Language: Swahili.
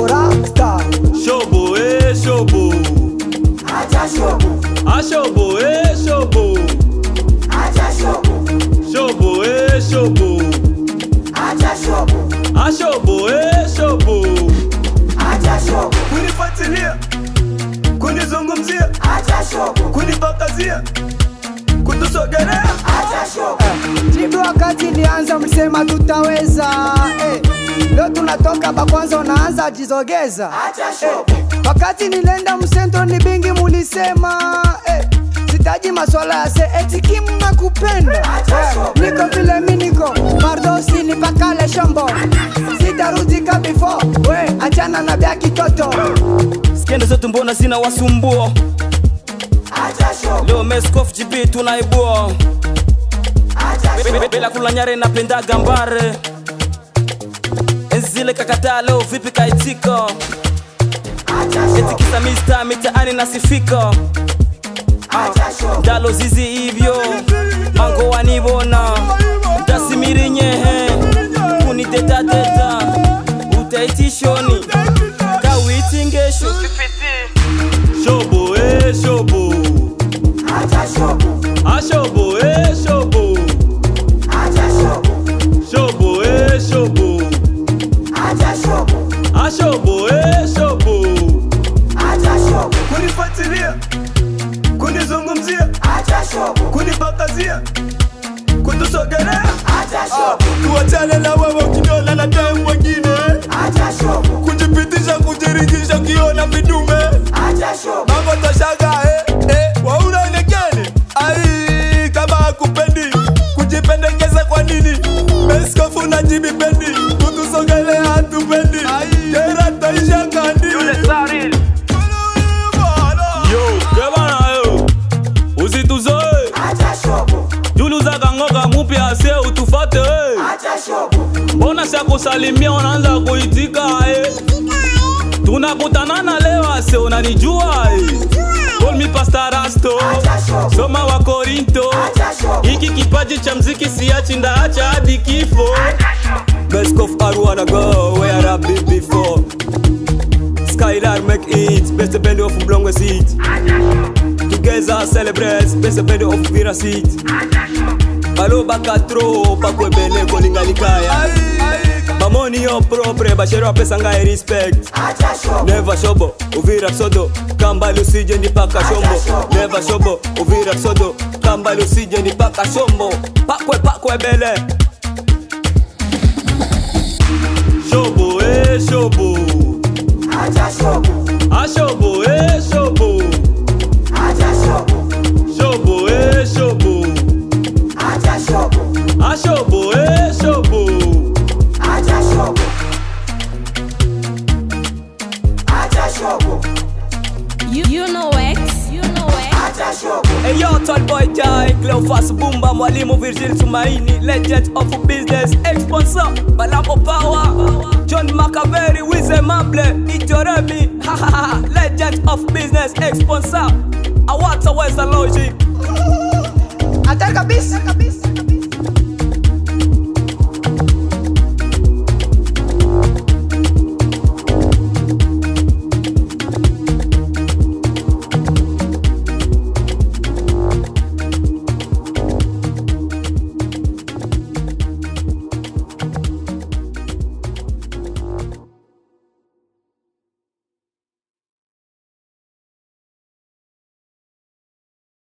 rasta. Shobo shobo. Acha shobo. Shobo shobo. Acha shobo. Shobo shobo. Acha shobo. Shobo shobo. Acha shobo. Kunifuatilia, kunizungumzia, Acha shobo. kunipakazia, kutusogelea. Acha shobo. Jibu wakati nianza msema tutaweza. Leo tunatoka bakwanza unaanza jizogeza. Acha shobo. Wakati nilenda msento ni bingi mulisema. Sitaji maswala ya se eti kim na kupenda. Niko vile mi niko Mardosi ni pakale shombo. Sitarudi ka before. We achana na bia kitoto. Skende zetu mbona zina wasumbua. Leo Meskof GP tunaibua. Bila kula nyare napenda gambare. Enzile kakata leo vipi kaitika. Eti kisa mista mitaani nasifika. Ndalo zizi hivyo mango wanibona. Ndasimiri nyehe kuniteta teta. Utaitishoni kawitingesho. Shobo shobo. Acha shobo. Shobo shobo. Acha shobo. Shobo shobo. Acha shobo. Shobo shobo. Acha shobo. Kunifuatilia, kunizungumzia, Acha shobo. kunipakazia, kutusogelea. Acha shobo. Tuachane na wewe ukiniona na time mwingine. Acha shobo. Kujipitisha, kujiringisha kiona vidume. Acha shobo. Mambo tashaga wauna inekeni. Ai kama hakupendi kujipendekeza kwa nini? Meskofu na jibi pendi kutusogelea hatupendi. Kera taisha kandi. Yo, kebana yo. Usituzoe. Acha shobo. Juluza kangoka mupya se utufate. Acha shobo. Mbona siako salimia unaanza kuitika Tunakutana na leo ase unanijua Call me Pastor Rasto. Soma wa Korinto. Hiki kipaji cha mziki siachi ndaacha hadi kifo. Meskof Arwana go where I be before. Skylar make it best band of Mlongwe seat. Together celebrate best band of Vira seat. Baloba katro pakwe bene kolingalikaya. Bamoni yo propre bashero pesa ngai respect. Never shobo Uvira sodo kamba lusije ni paka shombo. Never shobo Uvira sodo kamba lusije ni paka shombo. Pakwe bele. Shobo shobo. Acha shobo. Shobo shobo. Acha shobo. Shobo shobo. Acha shobo. Shobo shobo. Acha shobo. Acha shobo. You know X. Acha shobo. Hey yo, tall boy Jai, Cleophas Bumba, Mwalimu Virgil Tumaini, legend of business, sponsor, Balamo Power, John Macaveri, Wizemable, Itoremi, legend of business, sponsor, Awata West Logic. Atar kabisa.